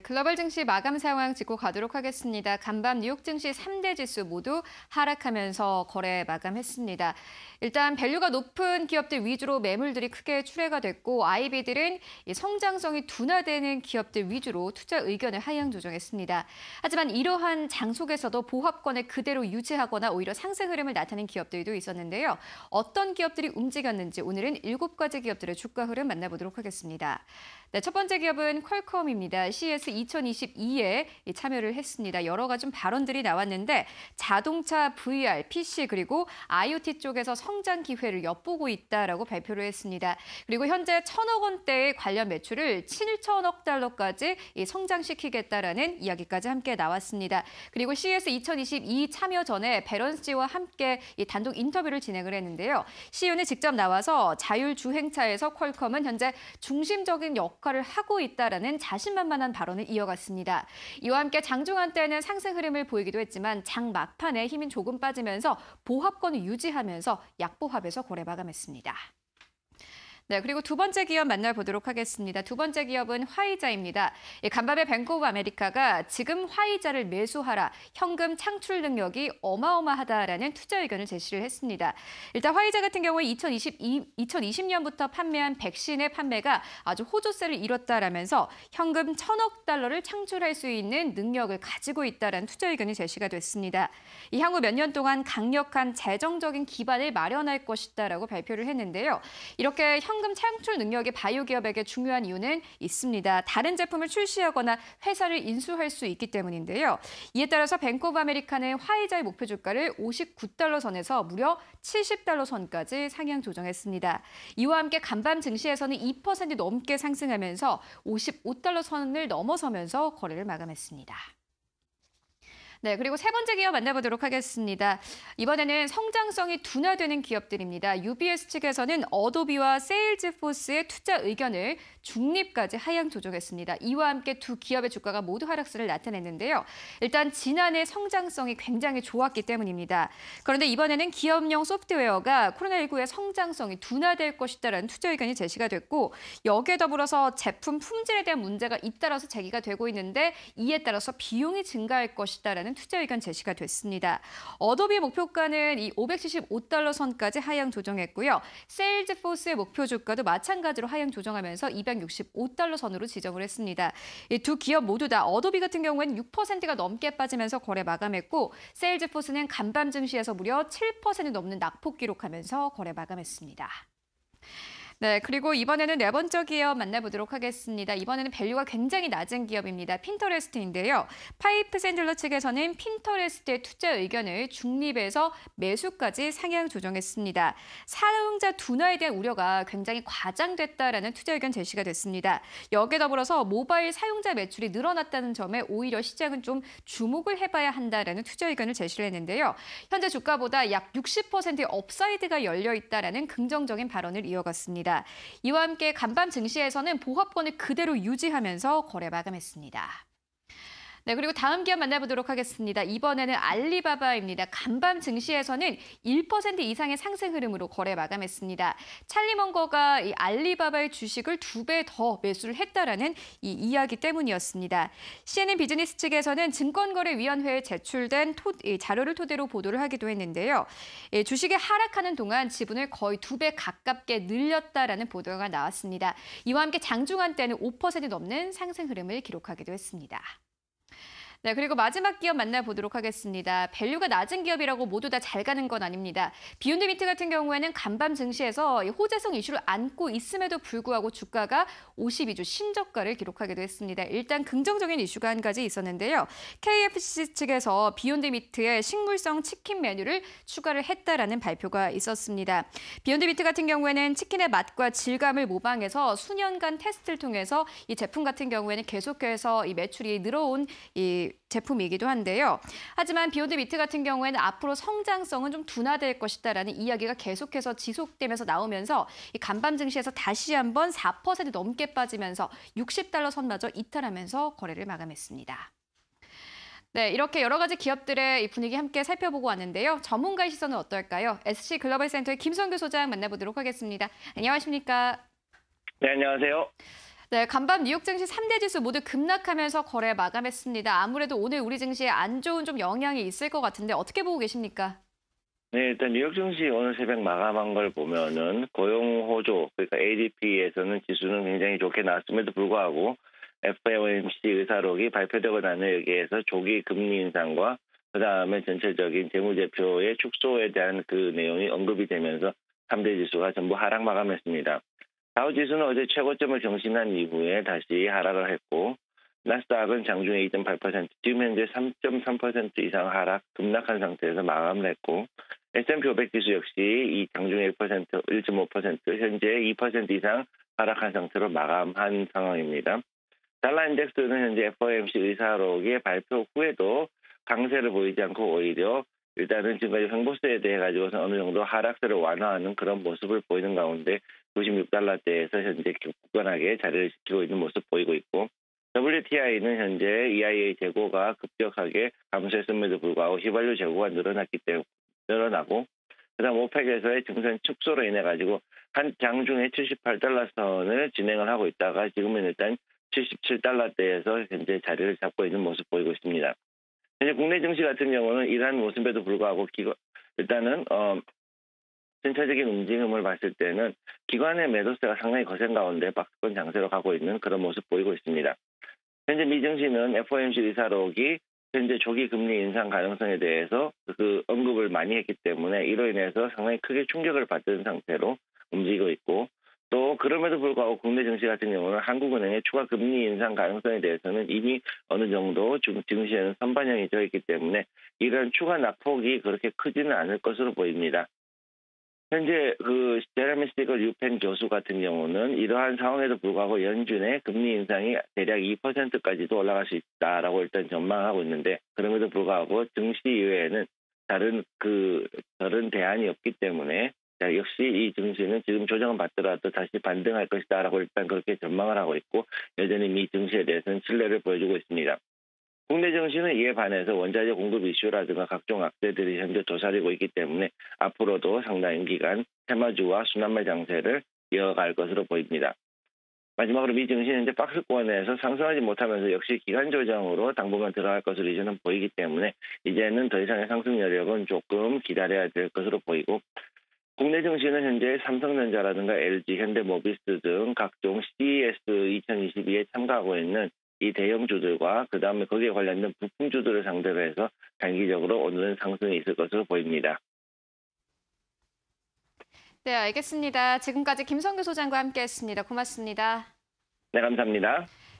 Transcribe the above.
글로벌 증시 마감 상황 짚고 가도록 하겠습니다. 간밤 뉴욕 증시 3대 지수 모두 하락하면서 거래 마감했습니다. 일단 밸류가 높은 기업들 위주로 매물들이 크게 출회가 됐고 IB들은 성장성이 둔화되는 기업들 위주로 투자 의견을 하향 조정했습니다. 하지만 이러한 장 속에서도 보합권을 그대로 유지하거나 오히려 상승 흐름을 나타낸 기업들도 있었는데요. 어떤 기업들이 움직였는지 오늘은 7가지 기업들의 주가 흐름 만나보도록 하겠습니다. 네, 첫 번째 기업은 퀄컴입니다. CES 2022에 참여를 했습니다. 여러 가지 발언들이 나왔는데 자동차, VR, PC 그리고 IoT 쪽에서 성장 기회를 엿보고 있다라고 발표를 했습니다. 그리고 현재 1,000억 원대의 관련 매출을 7천억 달러까지 성장시키겠다라는 이야기까지 함께 나왔습니다. 그리고 CES 2022 참여 전에 베런스 씨와 함께 단독 인터뷰를 진행을 했는데요. CEO는 직접 나와서 자율주행차에서 퀄컴은 현재 중심적인 역할을 하고 있다라는 자신만만한 발언을 이어갔습니다. 이와 함께 장중한 때는 상승 흐름을 보이기도 했지만 장 막판에 힘이 조금 빠지면서 보합권을 유지하면서 약보합에서 거래 마감했습니다. 네, 그리고 두 번째 기업 만나보도록 하겠습니다. 두 번째 기업은 화이자입니다. 간밤에 뱅크 오브 아메리카가 지금 화이자를 매수하라, 현금 창출 능력이 어마어마하다라는 투자 의견을 제시를 했습니다. 일단 화이자 같은 경우에 2020년부터 판매한 백신의 판매가 아주 호조세를 이뤘다라면서 현금 1,000억 달러를 창출할 수 있는 능력을 가지고 있다라는 투자 의견이 제시가 됐습니다. 이 향후 몇 년 동안 강력한 재정적인 기반을 마련할 것이다라고 발표를 했는데요. 이렇게 현금 창출 능력이 바이오 기업에게 중요한 이유는 있습니다. 다른 제품을 출시하거나 회사를 인수할 수 있기 때문인데요. 이에 따라서 뱅크 오브 아메리카는 화이자의 목표 주가를 59달러 선에서 무려 70달러 선까지 상향 조정했습니다. 이와 함께 간밤 증시에서는 2% 넘게 상승하면서 55달러 선을 넘어서면서 거래를 마감했습니다. 네, 그리고 세 번째 기업 만나보도록 하겠습니다. 이번에는 성장성이 둔화되는 기업들입니다. UBS 측에서는 어도비와 세일즈포스의 투자 의견을 중립까지 하향 조정했습니다. 이와 함께 두 기업의 주가가 모두 하락세를 나타냈는데요. 일단 지난해 성장성이 굉장히 좋았기 때문입니다. 그런데 이번에는 기업용 소프트웨어가 코로나19의 성장성이 둔화될 것이다라는 투자 의견이 제시가 됐고 여기에 더불어서 제품 품질에 대한 문제가 잇따라서 제기가 되고 있는데 이에 따라서 비용이 증가할 것이다라는 투자 의견 제시가 됐습니다. 어도비의 목표가는 이 575달러 선까지 하향 조정했고요. 세일즈포스의 목표 주가도 마찬가지로 하향 조정하면서 265달러 선으로 지정을 했습니다. 이 두 기업 모두 다 어도비 같은 경우에는 6%가 넘게 빠지면서 거래 마감했고 세일즈포스는 간밤 증시에서 무려 7% 넘는 낙폭 기록하면서 거래 마감했습니다. 네, 그리고 이번에는 네 번째 기업 만나보도록 하겠습니다. 이번에는 밸류가 굉장히 낮은 기업입니다. 핀터레스트인데요. 파이프 샌들러 측에서는 핀터레스트의 투자 의견을 중립에서 매수까지 상향 조정했습니다. 사용자 둔화에 대한 우려가 굉장히 과장됐다라는 투자 의견 제시가 됐습니다. 여기에 더불어서 모바일 사용자 매출이 늘어났다는 점에 오히려 시장은 좀 주목을 해봐야 한다라는 투자 의견을 제시를 했는데요. 현재 주가보다 약 60%의 업사이드가 열려 있다라는 긍정적인 발언을 이어갔습니다. 이와 함께 간밤 증시에서는 보합권을 그대로 유지하면서 거래 마감했습니다. 네, 그리고 다음 기업 만나보도록 하겠습니다. 이번에는 알리바바입니다. 간밤 증시에서는 1% 이상의 상승 흐름으로 거래 마감했습니다. 찰리 먼거가 이 알리바바의 주식을 2배 더 매수를 했다라는 이 이야기 때문이었습니다. CNN 비즈니스 측에서는 증권거래위원회에 제출된 자료를 토대로 보도를 하기도 했는데요. 주식이 하락하는 동안 지분을 거의 2배 가깝게 늘렸다라는 보도가 나왔습니다. 이와 함께 장중한 때는 5% 넘는 상승 흐름을 기록하기도 했습니다. 네, 그리고 마지막 기업 만나보도록 하겠습니다. 밸류가 낮은 기업이라고 모두 다 잘 가는 건 아닙니다. 비욘드 미트 같은 경우에는 간밤 증시에서 호재성 이슈를 안고 있음에도 불구하고 주가가 52주 신저가를 기록하기도 했습니다. 일단 긍정적인 이슈가 한 가지 있었는데요. KFC 측에서 비욘드 미트의 식물성 치킨 메뉴를 추가를 했다라는 발표가 있었습니다. 비욘드 미트 같은 경우에는 치킨의 맛과 질감을 모방해서 수년간 테스트를 통해서 이 제품 같은 경우에는 계속해서 이 매출이 늘어온 이 제품이기도 한데요. 하지만 비욘드 미트 같은 경우에는 앞으로 성장성은 좀 둔화될 것이다라는 이야기가 계속해서 지속되면서 나오면서 이 간밤 증시에서 다시 한번 4% 넘게 빠지면서 60달러 선마저 이탈하면서 거래를 마감했습니다. 네, 이렇게 여러 가지 기업들의 이 분위기 함께 살펴보고 왔는데요. 전문가의 시선은 어떨까요? SC글로벌센터의 김성규 소장 만나보도록 하겠습니다. 안녕하십니까? 네, 안녕하세요. 네, 간밤 뉴욕 증시 3대 지수 모두 급락하면서 거래 마감했습니다. 아무래도 오늘 우리 증시에 안 좋은 좀 영향이 있을 것 같은데 어떻게 보고 계십니까? 네, 일단 뉴욕 증시 오늘 새벽 마감한 걸 보면은 고용 호조, 그러니까 ADP에서는 지수는 굉장히 좋게 나왔음에도 불구하고 FOMC 의사록이 발표되고 나서 여기에서 조기 금리 인상과 그다음에 전체적인 재무제표의 축소에 대한 그 내용이 언급이 되면서 3대 지수가 전부 하락 마감했습니다. 다우 지수는 어제 최고점을 경신한 이후에 다시 하락을 했고 나스닥은 장중에 2.8%, 지금 현재 3.3% 이상 하락, 급락한 상태에서 마감을 했고 S&P 500 지수 역시 이 장중에 1%, 1.5%, 현재 2% 이상 하락한 상태로 마감한 상황입니다. 달러 인덱스는 현재 FOMC 의사록의 발표 후에도 강세를 보이지 않고 오히려 일단은 지금까지 횡보세에 대해 가지고서 어느 정도 하락세를 완화하는 그런 모습을 보이는 가운데 96달러대에서 현재 굳건하게 자리를 지키고 있는 모습 보이고 있고 WTI는 현재 EIA 재고가 급격하게 감소했음에도 불구하고 휘발유 재고가 늘어나고 그다음 오펙에서의 증산 축소로 인해 가지고 한 장중에 78달러 선을 진행을 하고 있다가 지금은 일단 77달러대에서 현재 자리를 잡고 있는 모습 보이고 있습니다. 현재 국내 증시 같은 경우는 이러한 모습에도 불구하고 일단은 전체적인 움직임을 봤을 때는 기관의 매도세가 상당히 거센 가운데 박스권 장세로 가고 있는 그런 모습 보이고 있습니다. 현재 미 증시는 FOMC 의사록이 현재 조기 금리 인상 가능성에 대해서 그 언급을 많이 했기 때문에 이로 인해서 상당히 크게 충격을 받은 상태로 움직이고 있고 또 그럼에도 불구하고 국내 증시 같은 경우는 한국은행의 추가 금리 인상 가능성에 대해서는 이미 어느 정도 증시에는 선반영이 되어 있기 때문에 이런 추가 낙폭이 그렇게 크지는 않을 것으로 보입니다. 현재 그 제레미 시걸 유펜 교수 같은 경우는 이러한 상황에도 불구하고 연준의 금리 인상이 대략 2%까지도 올라갈 수 있다라고 일단 전망하고 있는데 그럼에도 불구하고 증시 이외에는 다른 대안이 없기 때문에 역시 이 증시는 지금 조정을 받더라도 다시 반등할 것이다라고 일단 그렇게 전망을 하고 있고 여전히 미 증시에 대해서는 신뢰를 보여주고 있습니다. 국내 증시는 이에 반해서 원자재 공급 이슈라든가 각종 악재들이 현재 도사리고 있기 때문에 앞으로도 상당한 기간 테마주와 순환매 장세를 이어갈 것으로 보입니다. 마지막으로 미 증시는 현재 박스권에서 상승하지 못하면서 역시 기간 조정으로 당분간 들어갈 것으로 이제는 보이기 때문에 이제는 더 이상의 상승 여력은 조금 기다려야 될 것으로 보이고 국내 증시는 현재 삼성전자라든가 LG, 현대모비스 등 각종 CES 2022에 참가하고 있는 이 대형주들과 그다음에 거기에 관련된 부품주들을 상대로 해서 단기적으로 오늘은 상승이 있을 것으로 보입니다. 네, 알겠습니다. 지금까지 김성규 소장과 함께했습니다. 고맙습니다. 네, 감사합니다.